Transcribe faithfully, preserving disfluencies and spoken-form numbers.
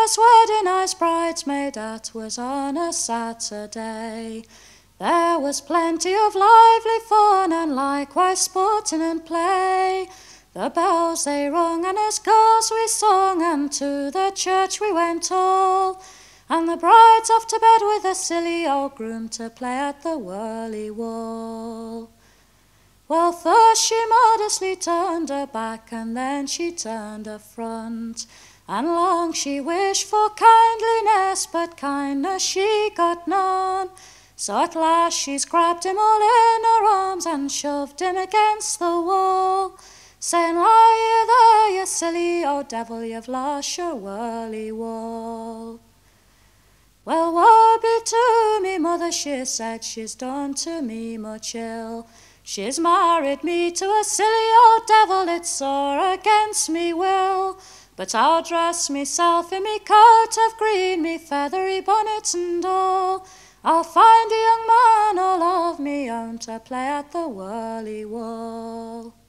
first wedding I's bridesmaid, that was on a Saturday. There was plenty of lively fun, and likewise sporting and play. The bells they rung, and as girls we sung, and to the church we went all. And the bride's off to bed with a silly old groom to play at the Whirly Whorl. Well, first she modestly turned her back, and then she turned her front. And long she wished for kindliness, but kindness she got none. So at last she's grabbed him all in her arms, and shoved him against the wall, saying, "Lie you there, you silly old devil, you've lost your Whirly Whorl." Well, woe be to me, mother, she said, she's done to me much ill. She's married me to a silly old devil, it's sore against me will. But I'll dress myself in me coat of green, me feathery bonnet and all. I'll find a young man all of me own to play at the Whirly Whorl.